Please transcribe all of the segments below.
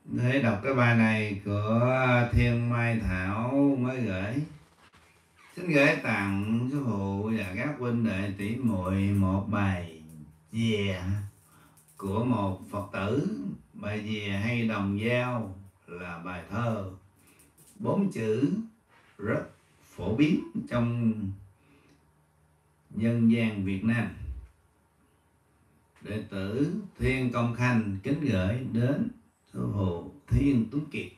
Để đọc cái bài này của Thiên Mai Thảo mới gửi. Xin gửi tặng sư phụ và các huynh đệ tỷ muội một bài về của một Phật tử. Bài về hay đồng dao là bài thơ 4 chữ rất phổ biến trong dân gian Việt Nam. Đệ tử Thiên Công Khanh kính gửi đến sư phụ Thiên Tuấn Kiệt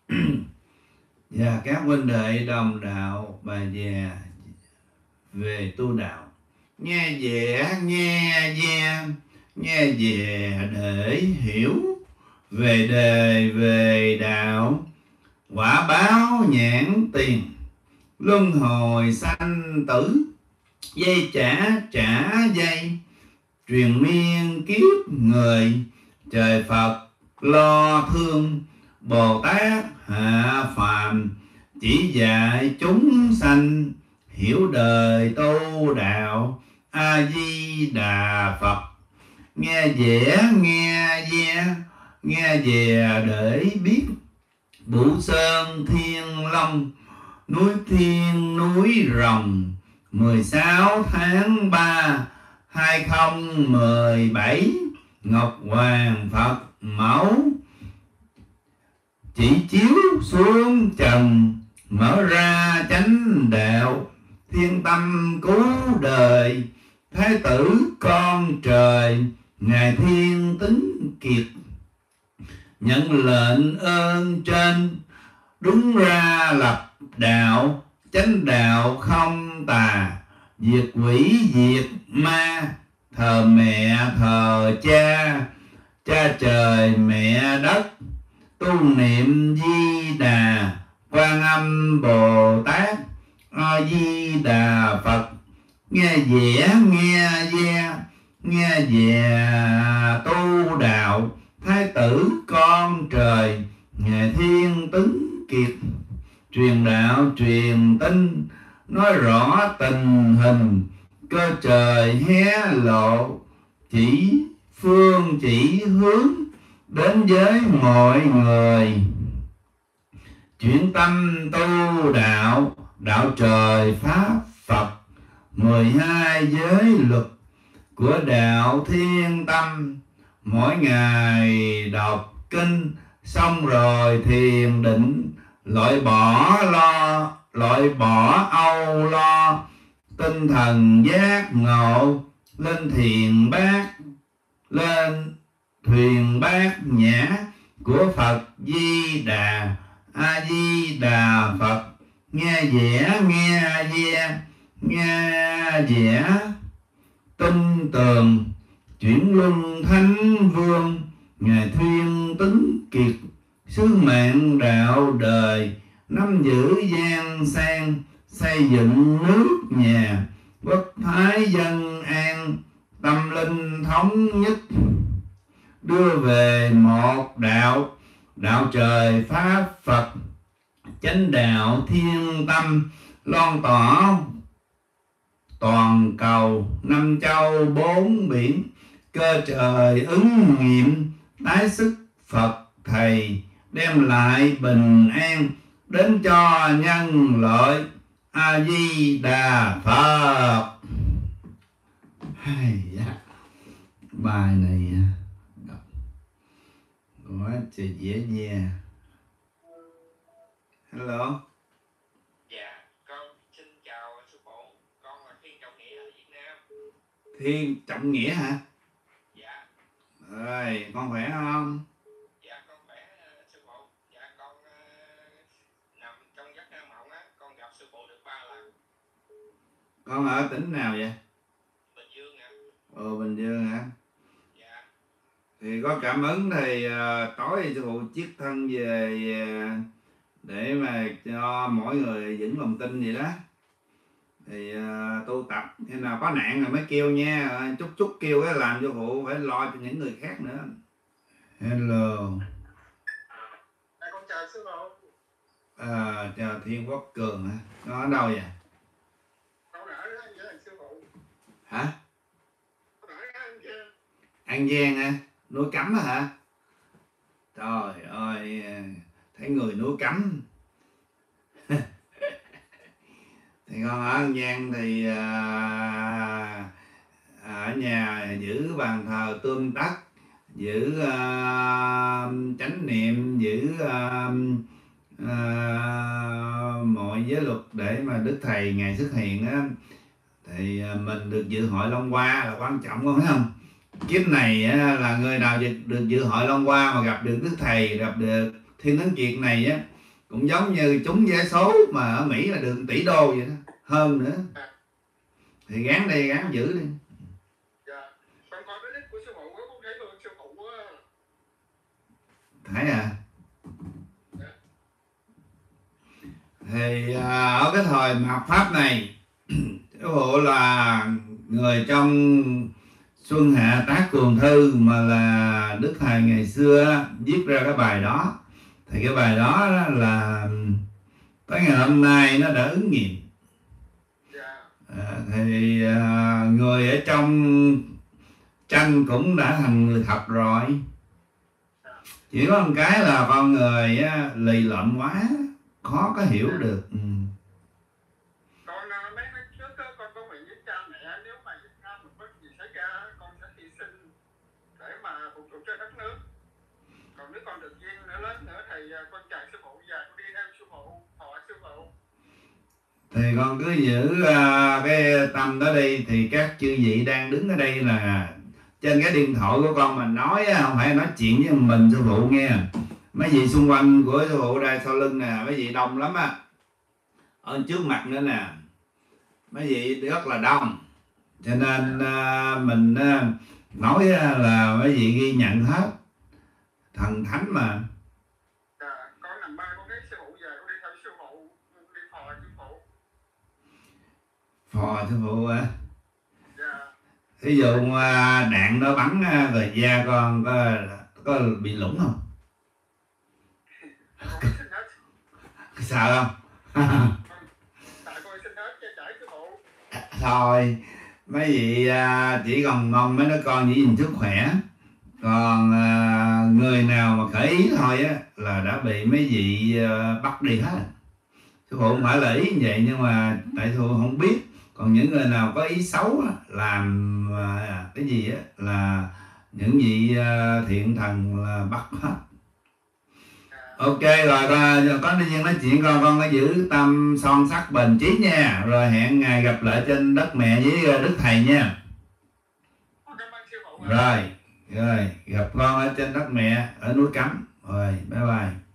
và các huynh đệ đồng đạo bài về tu đạo. Nghe về để hiểu về đề về đạo, quả báo nhãn tiền luân hồi sanh tử, dây trả dây truyền miên kiếp người, trời Phật lo thương, Bồ Tát hạ phàm chỉ dạy chúng sanh hiểu đời tu đạo. A Di Đà Phật. Nghe về để biết Bụ Sơn Thiên Long, núi Thiên núi Rồng, 16 tháng 3 2017, Ngọc Hoàng Phật mẫu chỉ chiếu xuống trần, mở ra chánh đạo, thiên tâm cứu đời, thái tử con trời, ngài Thiên Tuấn Kiệt nhận lệnh ơn trên, đúng ra lập đạo, chánh đạo không tà, diệt quỷ diệt ma, thờ mẹ thờ cha, cha trời mẹ đất, tu niệm Di Đà, Quan Âm Bồ Tát, A Di Đà Phật. Nghe về tu đạo, thái tử con trời, ngài Thiên Tuấn Kiệt truyền đạo truyền tin, nói rõ tình hình, cơ trời hé lộ, chỉ phương chỉ hướng đến với mọi người. Chuyển tâm tu đạo, đạo trời pháp Phật, 12 giới luật của đạo thiên tâm. Mỗi ngày đọc kinh xong rồi thiền định, loại bỏ âu lo, tinh thần giác ngộ, lên thuyền bát nhã của Phật Di Đà. A Di Đà Phật. Nghe vẻ tin tường, chuyển luân thánh vương, ngài Thiên Tuấn Kiệt, sứ mạng đạo đời, nắm giữ gian sang, xây dựng nước nhà, quốc thái dân an, tâm linh thống nhất, đưa về một đạo, đạo trời pháp Phật, chánh đạo thiên tâm, loan tỏa toàn cầu, 5 châu 4 biển, cơ trời ứng nghiệm, tái sức Phật thầy, đem lại bình an đến cho nhân loại. A Di Đà Phật. Bài này đọc quá trời dễ nghe. Hello. Dạ, con xin chào sư phụ. Con là Thiên Trọng Nghĩa ở Việt Nam. Thiên Trọng Nghĩa hả? Dạ. Rồi, con khỏe không? Dạ, con khỏe sư phụ. Dạ, con nằm trong giấc mộng á, con gặp sư phụ được 3 lần. Con ở tỉnh nào vậy? Bình Dương ạ. Bình Dương hả? Dạ. Thì có cảm ứng thì tối thì sư phụ chiết thân về để mà cho mỗi người vững lòng tin vậy đó. Thì tu tập khi nào có nạn rồi mới kêu nha, chút kêu cái làm cho phụ phải lo cho những người khác nữa. Hello. Con chào sư phụ. Chào Thiên Quốc Cường hả? Nó ở đâu vậy? Con ở An Giang sư phụ. Hả? Con ở An Giang. An Giang hả? Núi Cấm hả? Trời ơi, Cấm. Thì con ở An Giang thì ở nhà giữ bàn thờ tươm tất, giữ chánh niệm, giữ mọi giới luật để mà Đức Thầy ngày xuất hiện á, thì mình được dự hội Long Hoa là quan trọng, con thấy không? Kiếp này á, là người nào được dự hội Long Hoa mà gặp được Đức Thầy, gặp được Thiên Tấn Kiệt này á, cũng giống như trúng vé số mà ở Mỹ là được 1 tỷ đô vậy đó, hơn nữa. Thì gán đi, gán giữ đi. Dạ. Con coi cái nick của sư phụ có thấy luôn sư phụ á. Thấy à? Thì ở cái thời mạt Pháp này, cái bộ là người trong Xuân Hạ Tác Cường Thư mà là Đức Thầy ngày xưa viết ra cái bài đó. Thì cái bài đó là tới ngày hôm nay nó đã ứng nghiệm. Thì người ở trong tranh cũng đã thành người thật rồi. Chỉ có một cái là con người á, lì lợm quá, khó có hiểu được. Con mấy tháng trước á, con có nguyện với cha mẹ nếu mà Việt Nam mình có gì xảy ra, con sẽ hy sinh để mà phục vụ cho đất nước. Còn nếu con được duyên nữa lớn nữa thì con chào sư phụ và con đi theo sư phụ, thọ sư phụ. Thì con cứ giữ cái tâm đó đi. Thì các chư vị đang đứng ở đây là trên cái điện thoại của con mà nói á, không phải nói chuyện với mình sư phụ nghe. Mấy vị xung quanh của sư phụ đây sau lưng nè, mấy vị đông lắm á, ở trước mặt nữa nè, mấy vị rất là đông, cho nên mình nói là mấy vị ghi nhận hết, thần thánh mà. Con nằm ba con thấy sư phụ về, con đi theo sư phụ, đi phò sư phụ. Phò sư phụ à? Ví dụ đạn nó bắn rồi da con có bị lủng không? Sợ không? Thôi mấy vị chỉ còn mong mấy đứa con giữ gìn sức khỏe. Còn người nào mà khởi ý thôi á là đã bị mấy vị bắt đi hết. Sư phụ không phải là ý như vậy, nhưng mà tại sư phụ không biết. Còn những người nào có ý xấu á, làm cái gì á, là những vị thiện thần là bắt hết. Ok rồi, có nhân nói chuyện con có giữ tâm son sắc bền chí nha. Rồi hẹn ngày gặp lại trên đất mẹ với Đức Thầy nha. Rồi gặp con ở trên đất mẹ ở núi Cấm. Rồi bye bye.